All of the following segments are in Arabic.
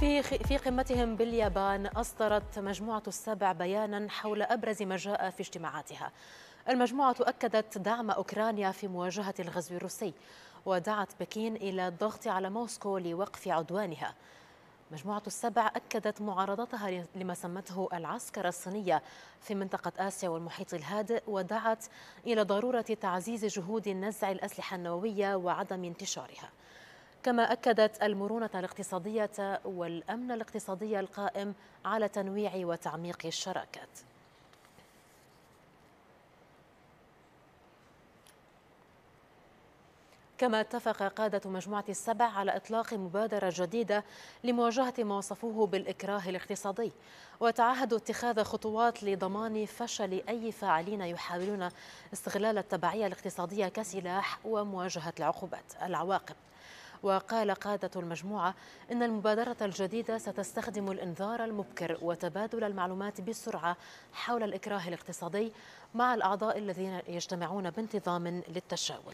في قمتهم باليابان أصدرت مجموعة السبع بيانا حول أبرز ما جاء في اجتماعاتها. المجموعة أكدت دعم أوكرانيا في مواجهة الغزو الروسي، ودعت بكين إلى الضغط على موسكو لوقف عدوانها. مجموعة السبع أكدت معارضتها لما سمته العسكرة الصينية في منطقة آسيا والمحيط الهادئ، ودعت إلى ضرورة تعزيز جهود نزع الأسلحة النووية وعدم انتشارها. كما أكدت المرونة الاقتصادية والأمن الاقتصادي القائم على تنويع وتعميق الشراكات. كما اتفق قادة مجموعة السبع على إطلاق مبادرة جديدة لمواجهة ما وصفوه بالإكراه الاقتصادي، وتعهدوا اتخاذ خطوات لضمان فشل أي فاعلين يحاولون استغلال التبعية الاقتصادية كسلاح ومواجهة العواقب. وقال قادة المجموعة إن المبادرة الجديدة ستستخدم الإنذار المبكر وتبادل المعلومات بسرعة حول الإكراه الاقتصادي مع الأعضاء الذين يجتمعون بانتظام للتشاور.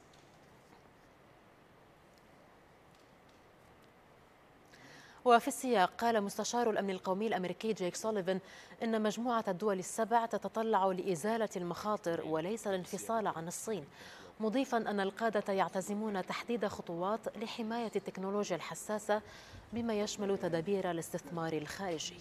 وفي السياق، قال مستشار الأمن القومي الأمريكي جيك سوليفان إن مجموعة الدول السبع تتطلع لإزالة المخاطر وليس الانفصال عن الصين، مضيفا أن القادة يعتزمون تحديد خطوات لحماية التكنولوجيا الحساسة بما يشمل تدابير الاستثمار الخارجي.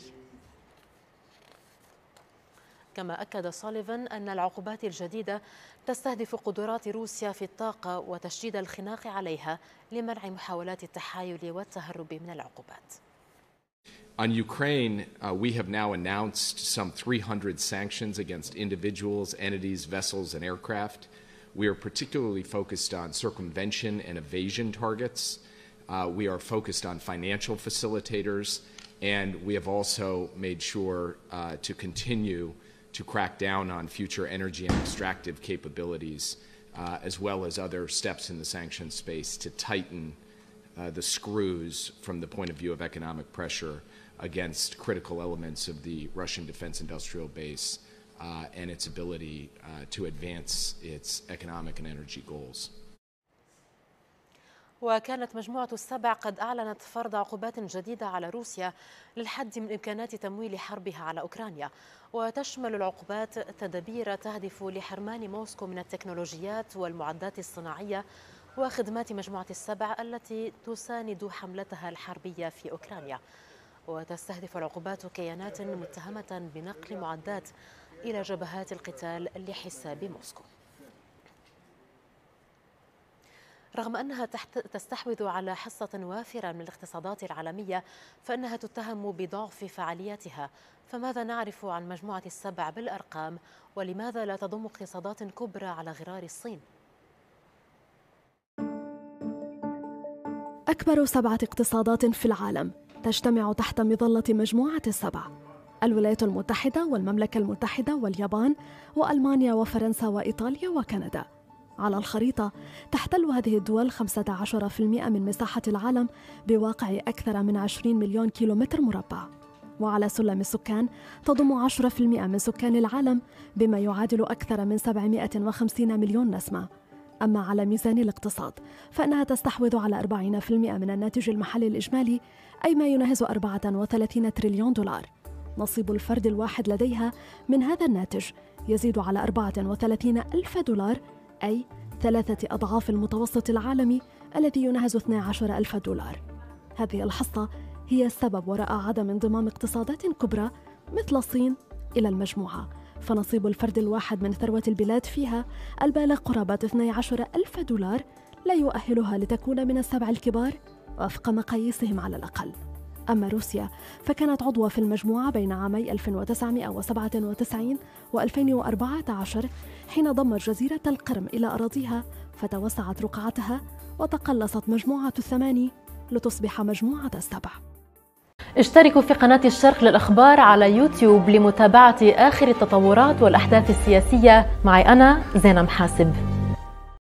كما أكد سوليفان أن العقوبات الجديدة تستهدف قدرات روسيا في الطاقة وتشديد الخناق عليها لمنع محاولات التحايل والتهرب من العقوبات. On Ukraine, we have now announced some 300 sanctions against individuals, entities, vessels, and aircraft. We are particularly focused on circumvention and evasion targets. We are focused on financial facilitators, and we have also made sure to continue to crack down on future energy and extractive capabilities, as well as other steps in the sanctions space to tighten the screws from the point of view of economic pressure against critical elements of the Russian defense industrial base and its ability to advance its economic and energy goals. وكانت مجموعة السبع قد أعلنت فرض عقوبات جديدة على روسيا للحد من إمكانات تمويل حربها على أوكرانيا، وتشمل العقوبات تدابير تهدف لحرمان موسكو من التكنولوجيات والمعدات الصناعية وخدمات مجموعة السبع التي تساند حملتها الحربية في أوكرانيا. وتستهدف العقوبات كيانات متهمة بنقل معدات إلى جبهات القتال لحساب موسكو. رغم أنها تستحوذ على حصة وافرة من الاقتصادات العالمية، فإنها تتهم بضعف فعالياتها. فماذا نعرف عن مجموعة السبع بالأرقام، ولماذا لا تضم اقتصادات كبرى على غرار الصين؟ أكبر 7 اقتصادات في العالم تجتمع تحت مظلة مجموعة السبع: الولايات المتحدة والمملكة المتحدة واليابان وألمانيا وفرنسا وإيطاليا وكندا. على الخريطة تحتل هذه الدول 15% من مساحة العالم بواقع أكثر من 20 مليون كيلومتر مربع، وعلى سلم السكان تضم 10% من سكان العالم بما يعادل أكثر من 750 مليون نسمة. أما على ميزان الاقتصاد فإنها تستحوذ على 40% من الناتج المحلي الإجمالي، أي ما يناهز 34 تريليون دولار. نصيب الفرد الواحد لديها من هذا الناتج يزيد على 34 ألف دولار، أي 3 أضعاف المتوسط العالمي الذي يناهز 12 ألف دولار. هذه الحصة هي السبب وراء عدم انضمام اقتصادات كبرى مثل الصين إلى المجموعة، فنصيب الفرد الواحد من ثروة البلاد فيها البالغ قرابة 12 ألف دولار لا يؤهلها لتكون من السبع الكبار وفق مقاييسهم على الأقل. أما روسيا فكانت عضوة في المجموعة بين عامي 1997 و2014 حين ضمت جزيرة القرم إلى أراضيها فتوسعت رقعتها وتقلصت مجموعة الثماني لتصبح مجموعة السبع. اشتركوا في قناة الشرق للأخبار على يوتيوب لمتابعة آخر التطورات والأحداث السياسية. معي أنا زينة محاسب.